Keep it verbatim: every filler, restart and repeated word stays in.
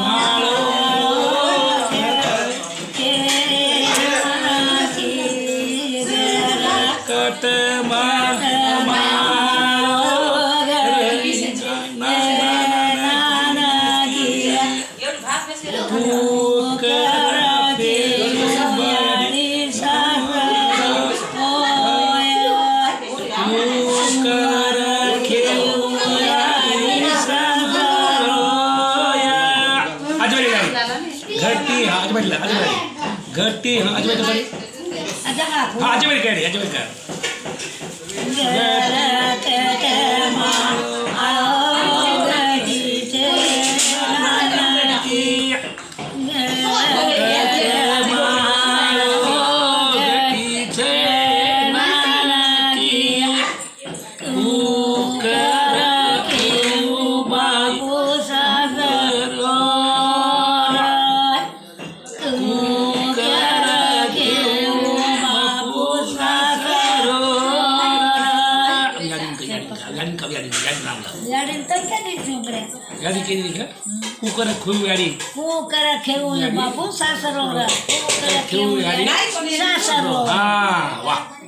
माळो कट घटी हाँ आज बैठ ला आज बैठ घटी हाँ आज बैठ तो हाँ आज बैठ कर आज बैठ कर यादी के लिए क्या कुकर खुई यादी कुकर खेऊ बापू सासरो कुकर खेऊ यादी सासरो हाँ वाह